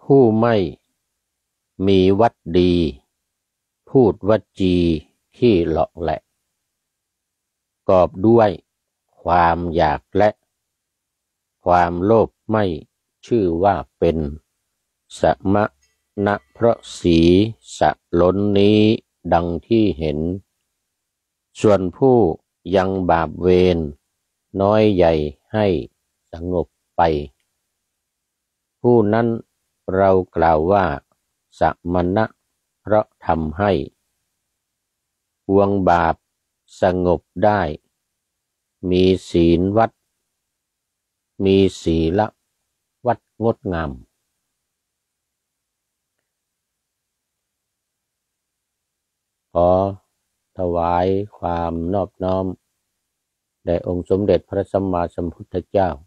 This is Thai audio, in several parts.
ผู้ไม่มีวัดดีพูดวจีที่เลาะแหละกอบด้วยความอยากและความโลภไม่ชื่อว่าเป็นสมณะเพราะสีสะล้นนี้ดังที่เห็นส่วนผู้ยังบาปเวรน้อยใหญ่ให้สงบไปผู้นั้นเรากล่าวว่าสมณะเพราะทำให้ปวงบาปสงบได้มีศีลวัดมีศีลวัดงดงามขอถวายความนอบน้อมแด่องค์สมเด็จพระสัมมาสัมพุทธเจ้า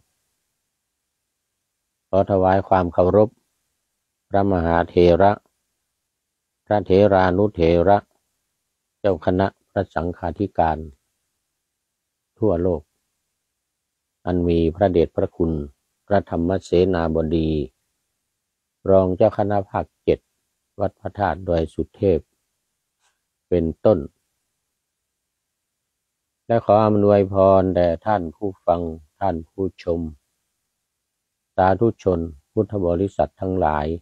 ขอถวายความเคารพพระมหาเถระพระเถรานุเถระเจ้าคณะพระสังฆาธิการทั่วโลกอันมีพระเดชพระคุณพระธรรมเสนาบดีรองเจ้าคณะภาค7วัดพระธาตุดอยสุเทพเป็นต้นและขออำนวยพรแด่ท่านผู้ฟังท่านผู้ชมสาธุชนพุทธบริษัททั้งหลาย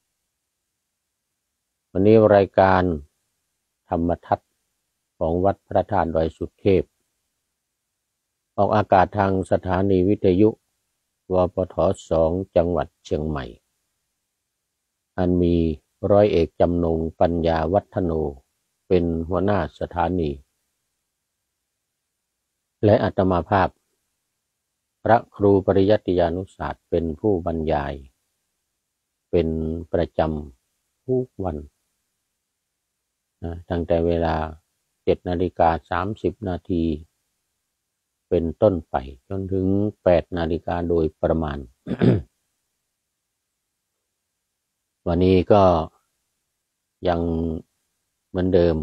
วันนี้รายการธรรมทัศน์ของวัดพระธาตุดอยสุเทพออกอากาศทางสถานีวิทยุวปท2จังหวัดเชียงใหม่อันมีร้อยเอกจำนงปัญญาวัฒโนเป็นหัวหน้าสถานีและอาตมาภาพพระครูปริยัติยานุศาสตร์เป็นผู้บรรยายเป็นประจำทุกวันตั้งแต่เวลา 7:30 นาทีเป็นต้นไปจนถึง 8 นาฬิกาโดยประมาณ วันนี้ก็ยังเหมือนเดิม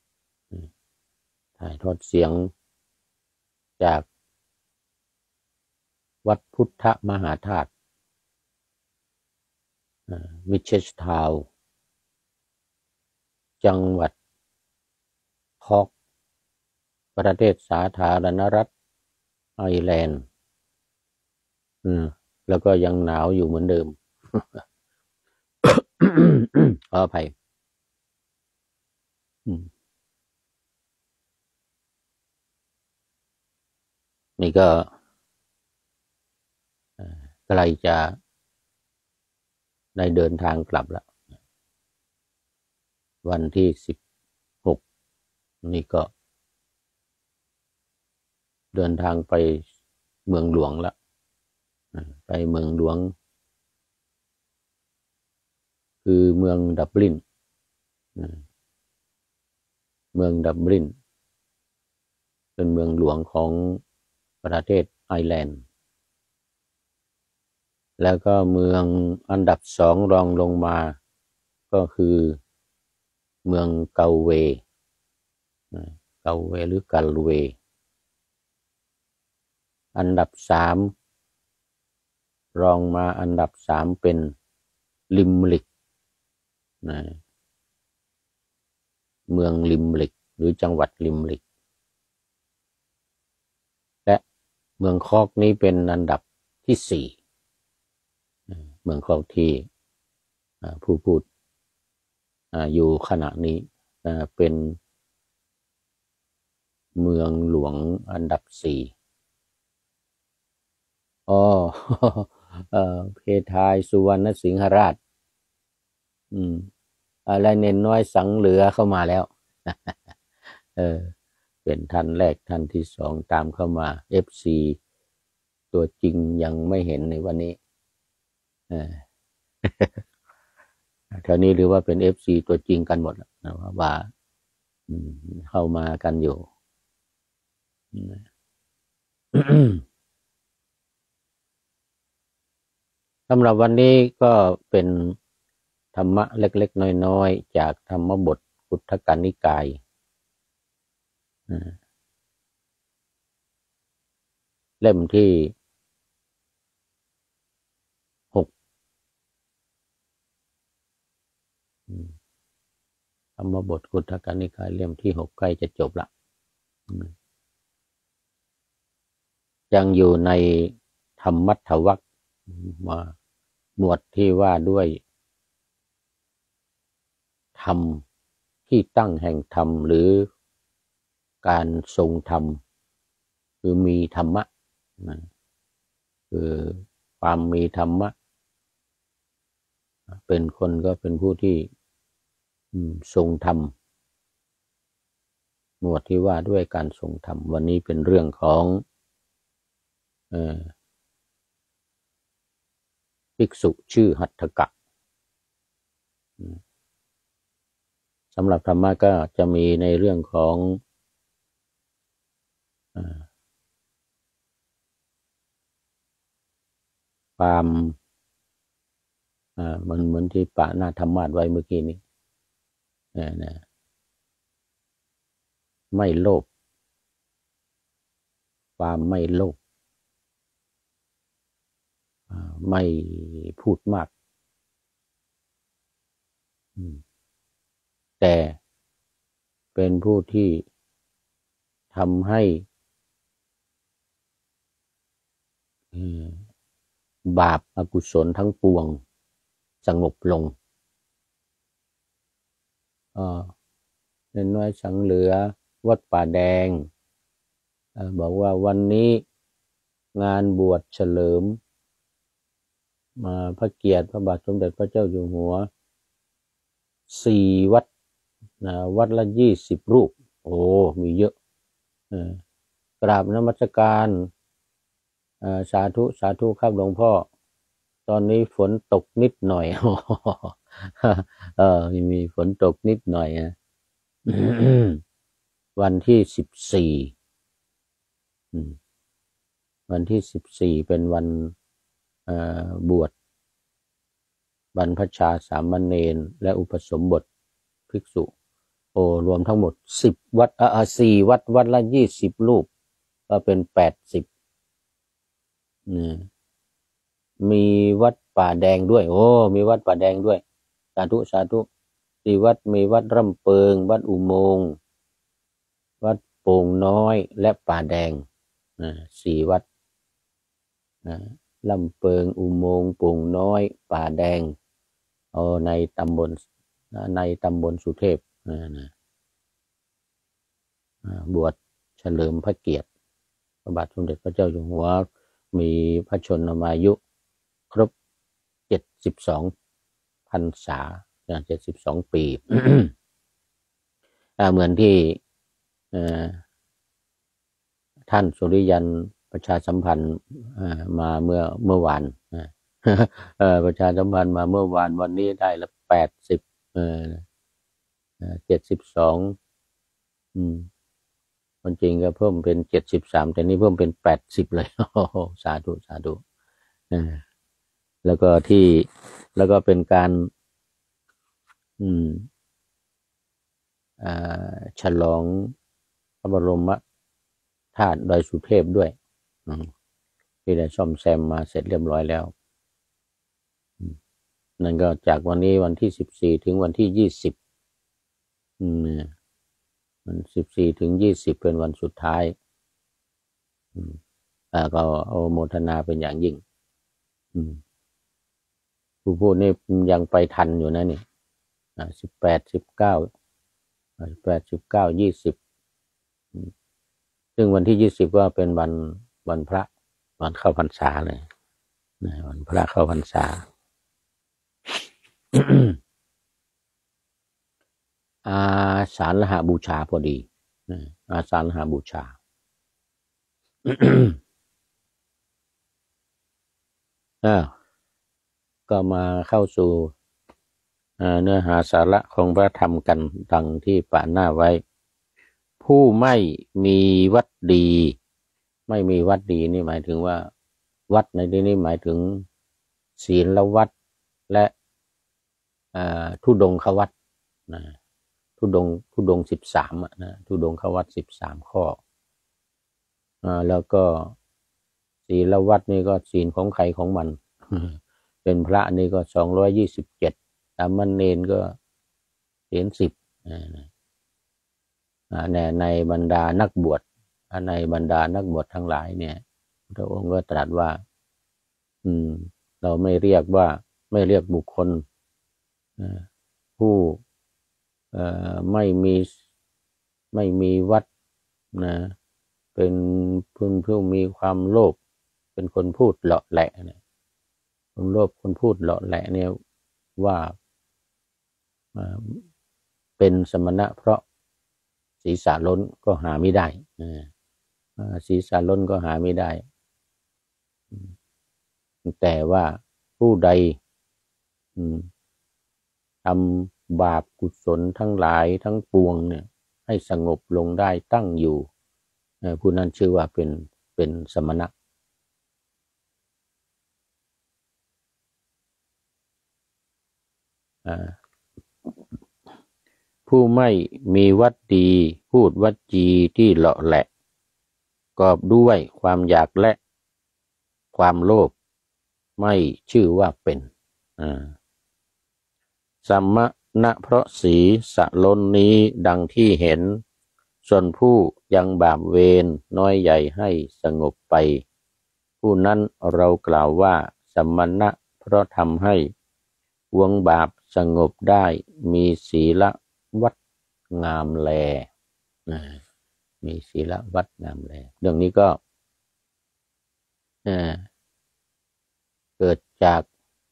ถ่ายทอดเสียงจากวัดพุทธมหาธาตุมิเชสทาวน์จังหวัดคอกประเทศสาธารณรัฐไอร์แลนด์แล้วก็ยังหนาวอยู่เหมือนเดิม ขออภัยนี่ก็ใกล้จะได้เดินทางกลับแล้ววันที่16นี่ก็เดินทางไปเมืองหลวงแล้วไปเมืองหลวงคือเมืองดับลินเมืองดับลินเป็นเมืองหลวงของประเทศไอร์แลนด์แล้วก็เมืองอันดับ2รองลงมาก็คือเมืองเกาเวหรือกัลเวอันดับ3รองมาอันดับ3เป็นลิมริกเมืองลิมริกหรือจังหวัดลิมริกและเมืองคอกนี้เป็นอันดับที่4เมืองคอกที่ผู้พูดอยู่ขณะนี้เป็นเมืองหลวงอันดับ4เพทายสุวรรณสิงหราชอะไรเน้นน้อยสังเหลือเข้ามาแล้ว เป็นท่านแรกท่านที่2ตามเข้ามา FC ตัวจริงยังไม่เห็นในวันนี้แถวนี้หรือว่าเป็น FC ตัวจริงกันหมดนะว่าเข้ามากันอยู่ สำหรับวันนี้ก็เป็นธรรมะเล็กๆน้อยๆจากธรรมบทพุทธกนิกายเล่มที่6 รรมบทกุฏทกนิกายเล่มที่ 6ใกล้จะจบละยังอยู่ในธรรมัทถวรรคมาหมวดที่ว่าด้วยธรรมที่ตั้งแห่งธรรมหรือการทรงธรรมคือมีธรรมะคือความมีธรรมะเป็นคนก็เป็นผู้ที่ทรงธรรมหมวดที่ว่าด้วยการทรงธรรมวันนี้เป็นเรื่องของภิกษุชื่อหัตถกะสำหรับธรรมะก็จะมีในเรื่องของความมันเหมือนที่ปะหน้าธรรมาสไว้เมื่อกี้นี้ไม่โลภความไม่โลภไม่พูดมากแต่เป็นผู้ที่ทำให้บาปอกุศลทั้งปวงสงบลงเน้นน้อยสังเหลือวัดป่าแดงบอกว่าวันนี้งานบวชเฉลิมพระเกียรติพระบาทสมเด็จพระเจ้าอยู่หัว4 วัดวัดละ20 รูปโอ้มีเยอะกราบนมัสการสาธุสาธุครับหลวงพ่อตอนนี้ฝนตกนิดหน่อยมีฝนตกนิดหน่อยวันที่14วันที่14เป็นวันบวชบรรพชาสามเณรและอุปสมบทภิกษุรวมทั้งหมด10 วัด4 วัดวัดละ20 รูปก็เป็น80มีวัดป่าแดงด้วยมีวัดป่าแดงด้วยสาธุสาธุ4 วัดมีวัดร่ำเปิงวัดอุโมงค์วัดโป่งน้อยและป่าแดง4 วัดลำเปิงอุโมงค์โป่งน้อยป่าแดงในตำบลสุเทพบวชเฉลิมพระเกียรติพระบาทสมเด็จพระเจ้าอยู่หัวมีพระชนมายุครบ72 พรรษา72 ปี เหมือนที่ท่านสุริยันประชาสัมพันธ์มาเมื่อวานประชาสัมพันธ์มาเมื่อวานวันนี้ได้ละ80 72คนจริงก็เพิ่มเป็น73แต่นี่เพิ่มเป็น80เลยสาธุสาธุแล้วก็เป็นการฉลองพระบรมธาตุดอยสุเทพด้วยที่ได้ซ่อมแซมมาเสร็จเรียบร้อยแล้วนั่นก็จากวันนี้วันที่14ถึงวันที่20มัน14ถึง20เป็นวันสุดท้ายก็เอาโมทนาเป็นอย่างยิ่งผู้พูดนี่ยังไปทันอยู่นะนี่18 19 20ซึ่งวันที่20ก็เป็นวันพระวันเข้าพรรษาเลยวันพระเข้าพรรษา อาสาฬหบูชาพอดีอาสาฬหบูชา ก็มาเข้าสู่เนื้อหาสาระของพระธรรมกันดังที่ป่าหน้าไว้ผู้ไม่มีวัดดีไม่มีวัดดีนี่หมายถึงว่าวัดในที่นี้หมายถึงศีลวัดและธุดงควัดธุดง13ธุดงควัด13 ข้อแล้วก็ศีลวัดนี่ก็ศีลของใครของมัน เป็นพระนี่ก็227สามเณรก็ศีลในบรรดานักบวชในบรรดานักบวชทั้งหลายเนี่ยพระองค์ก็ตรัสว่าเราไม่เรียกบุคคลผู้ไม่มีวัดนะเป็นผู้มีความโลภเป็นคนพูดเลาะแหละเนี่ยคนโลภคนพูดเลาะแหละเนี่ยว่าเป็นสมณะเพราะศีรษะล้นก็หาไม่ได้ศีรษะล้นก็หาไม่ได้แต่ว่าผู้ใดทำบาปกุศลทั้งหลายทั้งปวงเนี่ยให้สงบลงได้ตั้งอยู่ผู้นั้นชื่อว่าเป็นสมณะผู้ไม่มีวัดดีพูดวัจจีที่เลาะแหละกอบด้วยความอยากและความโลภไม่ชื่อว่าเป็นสัมมณะเพราะศีรษะล้นนี้ดังที่เห็นส่วนผู้ยังบาปเวรน้อยใหญ่ให้สงบไปผู้นั้นเรากล่าวว่าสัมมณะเพราะทำให้วงบาปสงบได้มีศีลวัดงามแลมีศีลวัดงามแลเรื่องนี้ก็เกิดจาก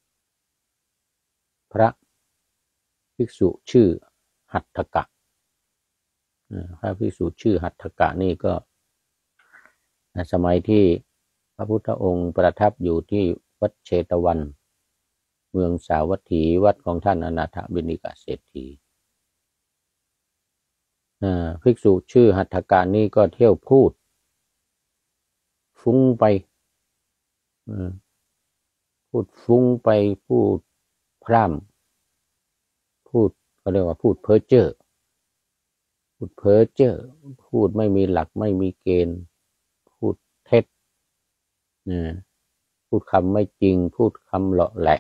พระภิกษุชื่อหัตถกะพระภิกษุชื่อหัตถกะนี่ก็สมัยที่พระพุทธองค์ประทับอยู่ที่วัดเชตวันเมืองสาวัตถีวัดของท่านอนาถบิณฑิกเศรษฐีภิกษุชื่อหัตถกะนี่ก็เที่ยวพูดฟุ้งไปพูดฟุ้งไปพูดพร่ำพูดเขาเรียกว่าพูดเพ้อเจ้อพูดไม่มีหลักไม่มีเกณฑ์พูดเท็จพูดคำไม่จริงพูดคำเลาะแหละ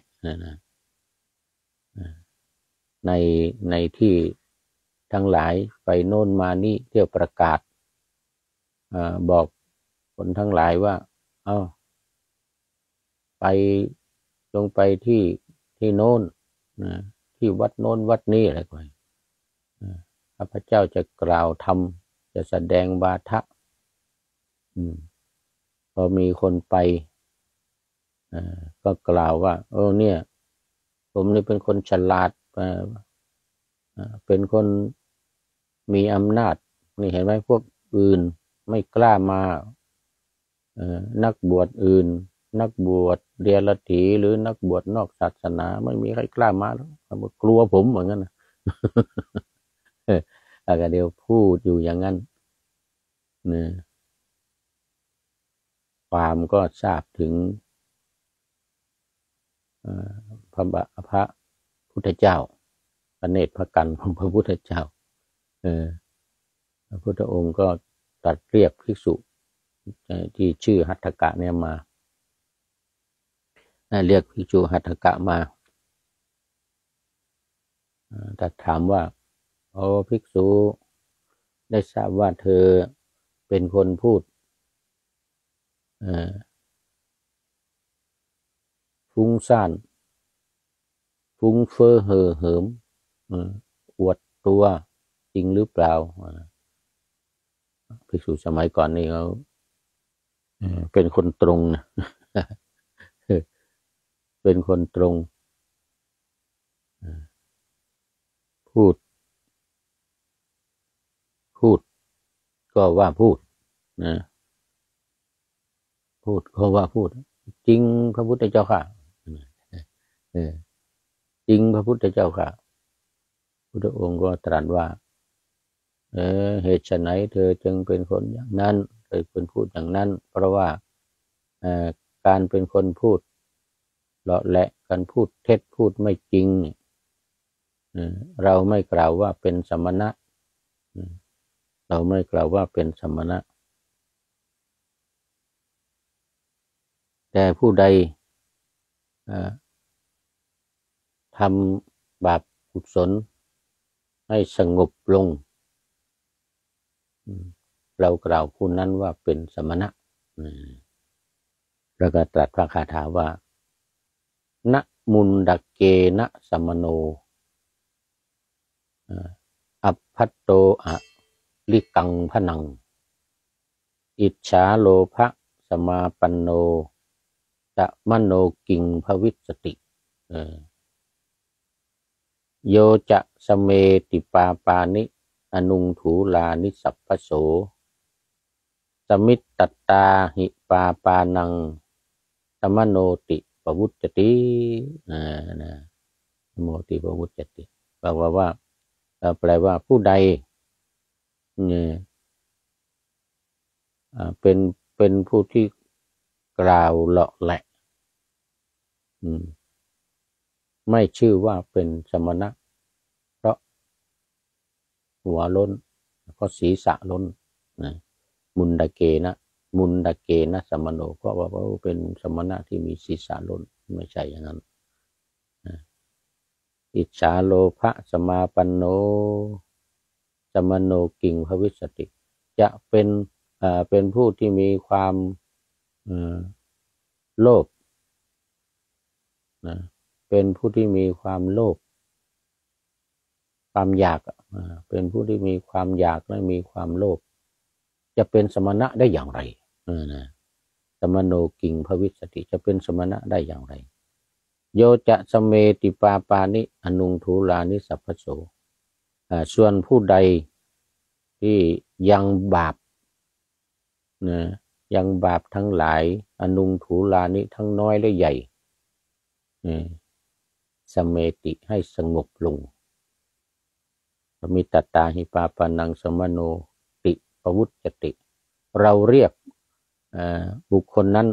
ในที่ทั้งหลายไปโน่นมานี่เที่ยวประกาศบอกคนทั้งหลายว่าไปลงไปที่โน่นที่วัดโน่นวัดนี้อะไรก็ข้าพเจ้าจะกล่าวธรรมจะแสดงวาทะพอมีคนไปก็กล่าวว่าเนี่ยผมนี่เป็นคนฉลาดเป็นคนมีอำนาจนี่เห็นไหมพวกอื่นไม่กล้ามานักบวชอื่นนักบวชเดียรถีหรือนักบวชนอกศาสนาไม่มีใครกล้ามาแล้วกลัวผมเหมือนกันนะแล้วก็เดี๋ยวพูดอยู่อย่างนั้นเนี่ยความก็ทราบถึงพระพุทธเจ้าพระเนตรพระกันของพระพุทธเจ้าพระพุทธองค์ก็ตรัสเรียกภิกษุที่ชื่อหัตถกะเนี่ยมาเรียกภิกษุหัตถกะมาแต่ถามว่าภิกษุได้ทราบว่าเธอเป็นคนพูดฟุ้งซ่านฟุ้งเฟ้อเห่อเหิมอวดตัวจริงหรือเปล่าภิกษุสมัยก่อนนี่เขาเป็นคนตรงนะเป็นคนตรงพูดก็ว่าพูดนะพูดก็ว่าพูดจริงพระพุทธเจ้าค่ะจริงพระพุทธเจ้าค่ะพุทธองค์ก็ตรัสว่าเหตุไฉนเธอจึงเป็นคนอย่างนั้นเธอเป็นพูดอย่างนั้นเพราะว่าการเป็นคนพูดเลาะแหละการพูดเท็จพูดไม่จริงเราไม่กล่าวว่าเป็นสมณะเราไม่กล่าวว่าเป็นสมณะแต่ผู้ใดทำบาปกุศลให้สงบลงเรากล่าวผู้นั้นว่าเป็นสมณะแล้วก็ตรัสพระคาถาว่านะมุนดเกนะสมโนอัพพัตโตอะลิกังพนังอิจฉาโลภะสมาปันโนตะมโนกิงภวิสติโยจะสเมติปาปานิอนุงถูลานิสัพพโสสมิตตตาหิปาปานังตมโนติปวุจจตินะโมติปวุจจติแปลว่าผู้ใดเนี่ยเป็นผู้ที่กล่าวเลาะแหละไม่ชื่อว่าเป็นสมณะเพราะหัวล้นเพราะศีรษะล้นนะมุนดเกนะสมโนเพราะว่าเป็นสมณะที่มีศีรษะล้นไม่ใช่อย่างนั้นอิจฉาโลภะสมาปันโนสมโนกิงภวิสติจะเป็นผู้ที่มีความโลภนะเป็นผู้ที่มีความโลภความอยากเป็นผู้ที่มีความอยากและมีความโลภจะเป็นสมณะได้อย่างไรนะสมโนกิงภวิสติจะเป็นสมณะได้อย่างไรโยจะสเมติปาปานิอนุงทูลานิสัพพโสส่วนผู้ใดที่ยังบาปนะยังบาปทั้งหลายอนุงถูลานิทั้งน้อยและใหญ่สเมติให้สงบลงมิตตาหิปาปานังสมโนติปวุจจติเราเรียกบุคคลนั้น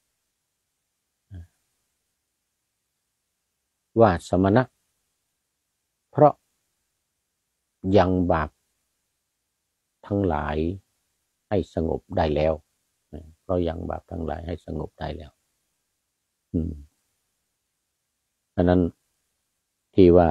ว่าสมณะเพราะยังบาปทั้งหลายให้สงบได้แล้วเพราะยังบาปทั้งหลายให้สงบได้แล้วอันนั้นที่ว่า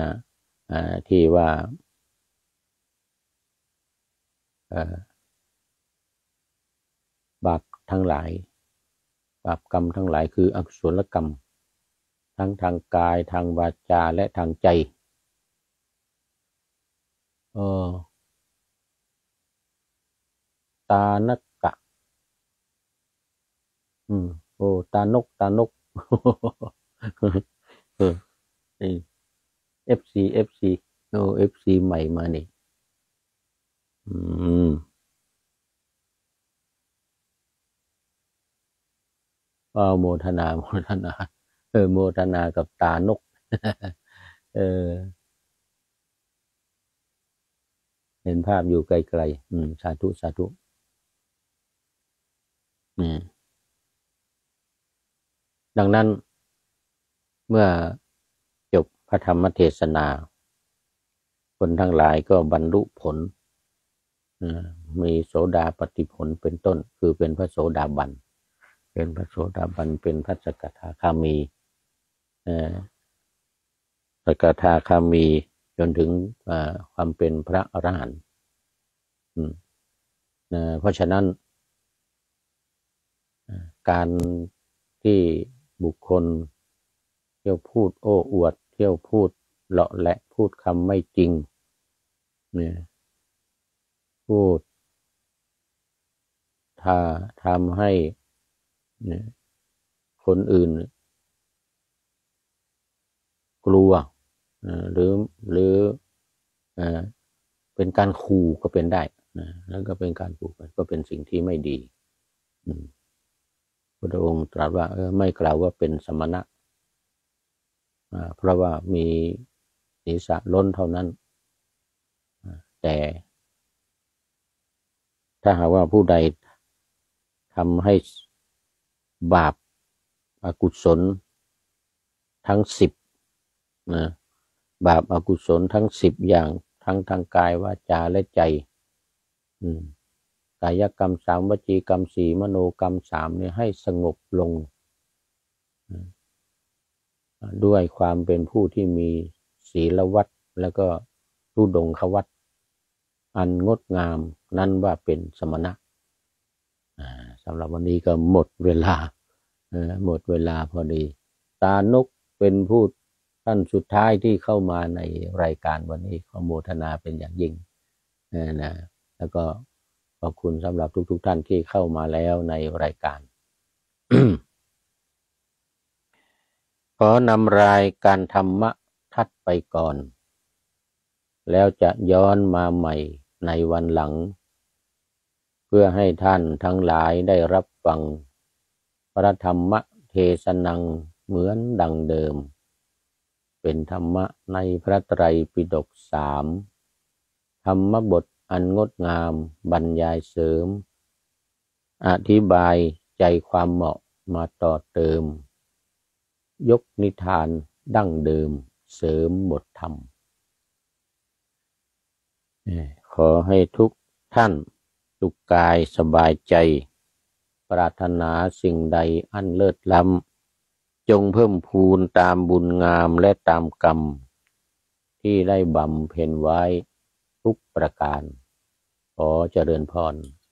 บาปทั้งหลายบาปกรรมทั้งหลายคืออกุศลกรรมทั้งทางกายทางวาจาและทางใจตานกะตานกFC FC ใหม่มานี่โมทนาโมทนากับตานกเห็นภาพอยู่ไกลๆสาธุดังนั้นเมื่อจบพระธรรมเทศนาคนทั้งหลายก็บรรลุผลมีโสดาปัตติผลเป็นต้นคือเป็นพระโสดาบันเป็นพระโสดาบันเป็นพระสกทาคามีสกทาคามีจนถึงความเป็นพระอรหันต์เพราะฉะนั้นการที่บุคคลเที่ยวพูดโอ้อวดเที่ยวพูดเลาะแหละพูดคำไม่จริงเนี่ยพูดทำให้คนอื่นกลัวหรือเป็นการขู่ก็เป็นได้แล้วก็เป็นการขู่ก็เป็นสิ่งที่ไม่ดีพระองค์ตรัสว่าไม่กล่าวว่าเป็นสมณะเพราะว่ามีศีรษะล้นเท่านั้นแต่ถ้าหากว่าผู้ใดทำให้บาปอกุศลทั้ง10บาปอกุศลทั้ง10อย่างทั้งทางกายวาจาและใจกายกรรม3วจีกรรม4มโนกรรม3เนี่ยให้สงบลงด้วยความเป็นผู้ที่มีศีลวัตรแล้วก็ธุดงควัตรอันงดงามนั้นว่าเป็นสมณะสำหรับวันนี้ก็หมดเวลาหมดเวลาพอดีตานกเป็นผู้ท่านสุดท้ายที่เข้ามาในรายการวันนี้ขอโมทนาเป็นอย่างยิ่งนะแล้วก็ขอบคุณสำหรับทุกท่านที่เข้ามาแล้วในรายการ ขอนำรายการธรรมะทัดไปก่อนแล้วจะย้อนมาใหม่ในวันหลังเพื่อให้ท่านทั้งหลายได้รับฟังพระธรรมเทศนังเหมือนดังเดิมเป็นธรรมะในพระไตรปิฎก3ธรรมบทอันงดงามบรรยายเสริมอธิบายใจความเหมาะมาต่อเติมยกนิทานดั้งเดิมเสริมบทธรรมขอให้ทุกท่านสุขกายสบายใจปรารถนาสิ่งใดอันเลิศล้ำจงเพิ่มพูนตามบุญงามและตามกรรมที่ได้บำเพ็ญไว้ทุกประการขอเจริญพร